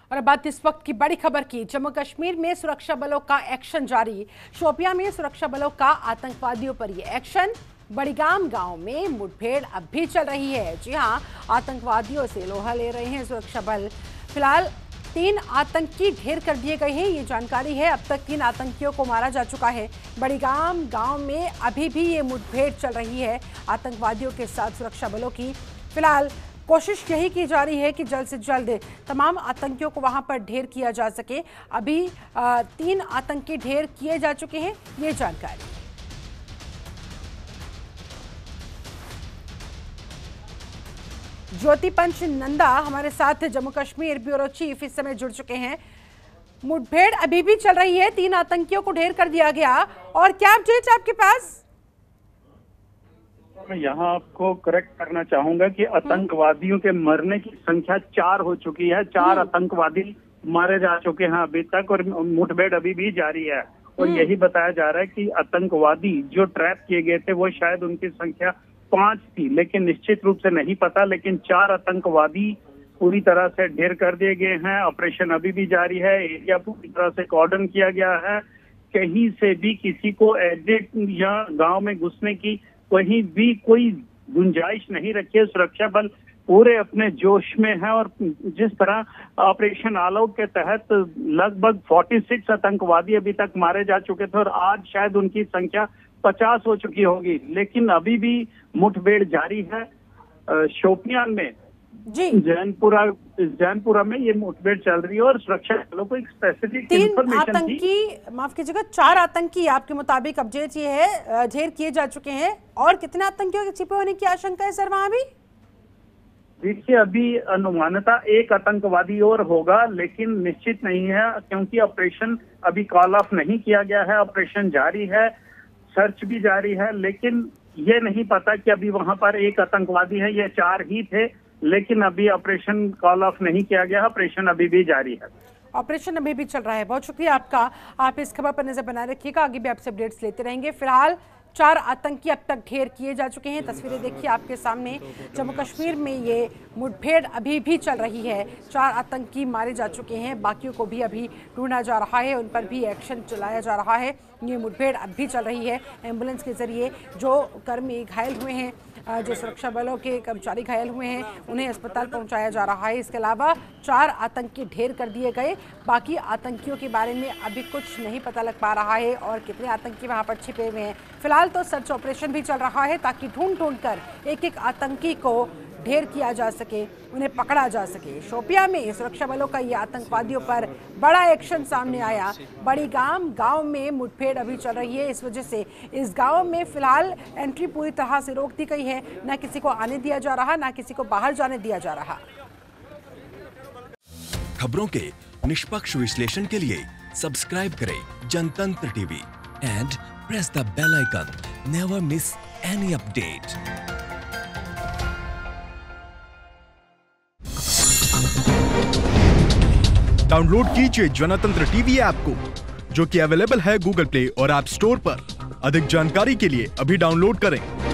और अब बात इस वक्त की बड़ी खबर की। जम्मू कश्मीर में सुरक्षा बलों का एक्शन जारी। शोपियां में सुरक्षा बलों का आतंकवादियों पर यह एक्शन। बड़ीगाम गांव में मुठभेड़ अब भी चल रही है। जी हां, आतंकवादियों से लोहा ले रहे हैं सुरक्षा बल। फिलहाल 3 आतंकी ढेर कर दिए गए हैं, ये जानकारी है। अब तक 3 आतंकियों को मारा जा चुका है। बड़ीगाम गांव में अभी भी ये मुठभेड़ चल रही है आतंकवादियों के साथ सुरक्षा बलों की। फिलहाल कोशिश यही की जा रही है कि जल्द से जल्द तमाम आतंकियों को वहां पर ढेर किया जा सके। अभी 3 आतंकी ढेर किए जा चुके हैं, ये जानकारी। ज्योति पंच नंदा हमारे साथ जम्मू कश्मीर ब्यूरो चीफ इस समय जुड़ चुके हैं। मुठभेड़ अभी भी चल रही है, 3 आतंकियों को ढेर कर दिया गया, और क्या अपडेट आपके पास? मैं यहाँ आपको करेक्ट करना चाहूंगा कि आतंकवादियों के मरने की संख्या 4 हो चुकी है। 4 आतंकवादी मारे जा चुके हैं अभी तक, और मुठभेड़ अभी भी जारी है। और यही बताया जा रहा है कि आतंकवादी जो ट्रैप किए गए थे वो शायद उनकी संख्या 5 थी, लेकिन निश्चित रूप से नहीं पता। लेकिन 4 आतंकवादी पूरी तरह से ढेर कर दिए गए हैं। ऑपरेशन अभी भी जारी है। एरिया पूरी तरह से कॉर्डन किया गया है। कहीं से भी किसी को एग्जिट या गांव में घुसने की कहीं भी कोई गुंजाइश नहीं रखी है। सुरक्षा बल पूरे अपने जोश में है, और जिस तरह ऑपरेशन ऑल आउट के तहत लगभग 46 आतंकवादी अभी तक मारे जा चुके थे, और आज शायद उनकी संख्या 50 हो चुकी होगी। लेकिन अभी भी मुठभेड़ जारी है। शोपियान में जी जैनपुरा में ये मुठभेड़ चल रही है, और सुरक्षा बलों को एक स्पेसिफिक 3 आतंकी, माफ कीजिएगा, 4 आतंकी आपके मुताबिक अपडेट ये है ढेर किए जा चुके हैं। और कितने आतंकियों के छिपे होने की आशंका है सर वहां भी? देखिए, अभी अनुमानतः 1 आतंकवादी और होगा, लेकिन निश्चित नहीं है, क्योंकि ऑपरेशन अभी कॉल ऑफ नहीं किया गया है। ऑपरेशन जारी है, सर्च भी जारी है, लेकिन ये नहीं पता कि अभी वहां पर 1 आतंकवादी है, ये 4 ही थे। लेकिन अभी ऑपरेशन कॉल ऑफ नहीं किया गया, ऑपरेशन अभी भी जारी है। ऑपरेशन अभी भी चल रहा है। बहुत शुक्रिया आपका। आप इस खबर पर नजर बनाए रखिएगा, आगे भी आपसे अपडेट्स लेते रहेंगे। फिलहाल 4 आतंकी अब तक ढेर किए जा चुके हैं। तस्वीरें देखिए आपके सामने। जम्मू कश्मीर में ये मुठभेड़ अभी भी चल रही है। 4 आतंकी मारे जा चुके हैं, बाकियों को भी अभी ढूंढा जा रहा है, उन पर भी एक्शन चलाया जा रहा है। ये मुठभेड़ अब भी चल रही है। एम्बुलेंस के जरिए जो कर्मी घायल हुए हैं, जो सुरक्षा बलों के कर्मचारी घायल हुए हैं, उन्हें अस्पताल पहुंचाया जा रहा है। इसके अलावा 4 आतंकी ढेर कर दिए गए। बाकी आतंकियों के बारे में अभी कुछ नहीं पता लग पा रहा है, और कितने आतंकी वहां पर छिपे हुए हैं। फिलहाल तो सर्च ऑपरेशन भी चल रहा है, ताकि ढूंढ कर एक आतंकी को ढेर किया जा सके, उन्हें पकड़ा जा सके। शोपियां में सुरक्षा बलों का ये आतंकवादियों पर बड़ा एक्शन सामने आया। बड़ीगाम गांव में मुठभेड़ अभी चल रही है, इस वजह से इस गांव में फिलहाल एंट्री पूरी तरह से रोक दी गई है। ना किसी को आने दिया जा रहा, ना किसी को बाहर जाने दिया जा रहा। खबरों के निष्पक्ष विश्लेषण के लिए सब्सक्राइब करें Jantantra TV and press the bell icon. Never miss any update. Download कीजिए जनतंत्र टीवी ऐप को, जो कि अवेलेबल है गूगल प्ले और ऐप स्टोर पर। अधिक जानकारी के लिए अभी डाउनलोड करें।